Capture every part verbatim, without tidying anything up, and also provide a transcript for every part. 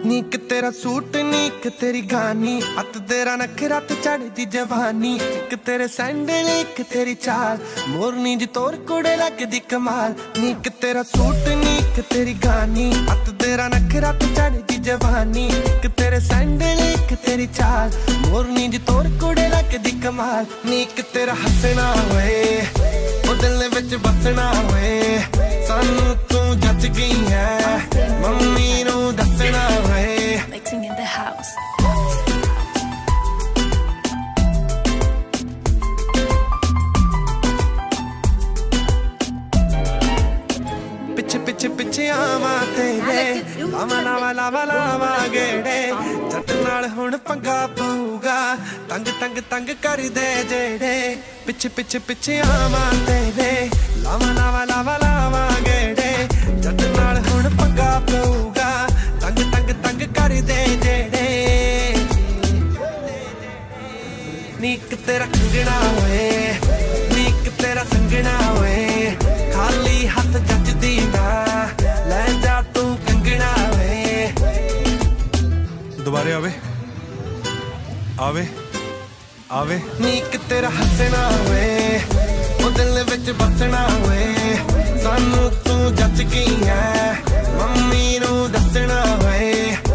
नीक तेरा सूट नीक तेरी गानी, अत तेरा नखरा ते चढ़दी जवानी। एक तेरे सैंडल एक तेरी चाल, मोरनी जी तोर कुड़े लगदी कमाल। नीक तेरा सूट नीक तेरी गानी, अत तेरा नखरा ते चढ़दी जवानी। एक तेरे सैंडल एक तेरी चाल, मोरनी जी तोर कुड़े लगदी कमाल। नीक तेरा हसना होए ओ दिल विच बसना होए, सानू तू जच गई है मम्मी नू दसना होए। Mixing in the house. पिछे पिछे पिछे आवा तेरे, लावा लावा लावा लावा गेड़े। जट नाल हुण पंगा पऊगा, तंग तंग तंग कर दे जेड़े। पिछे पिछे पिछे आवा तेरे, लावा लावा लावा लावा गेड़े। जट नाल हुण पंगा पऊगा, तंग तंग तंग कर दे जेड़े। नीक तेरा कंगना होए, नीक तेरा संगना होए, खाली हथ जचदी ना ले जा तू कंगना होए। दोबारे आवे आवे आवे। नीक तेरा हसना होए ओ दिल विच बसना होए, सानू तू जच गई है मम्मी नू दसना होए।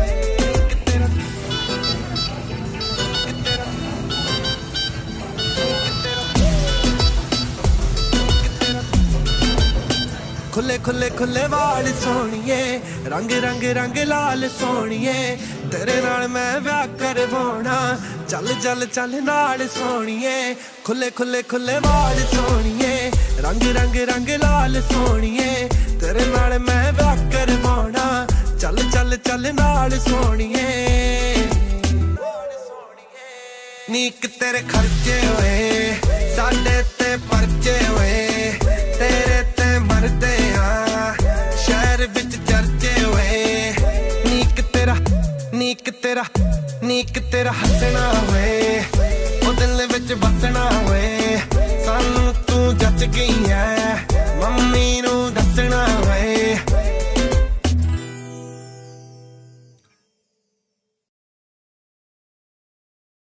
खुले खुले खुले वाल सोनिए, रंग रंग रंग लाल सोनिए। तेरे नाल मैं ब्याह करवाना, चल चल चल नाल सोनिए। खुले खुले खुले वाल सोनिए, रंग रंग रंग लाल सोनिए। तेरे नाल मैं ब्याह करवाना, चल चल चल नाल सोनिए। नीक तेरे खर्चे होए, साडे ते परचे होए। तेरे ते मरदे शहर विच चर्चे होए। नीक तेरा नीक तेरा नीक तेरा हसना होए ओ दिल विच बसना होए।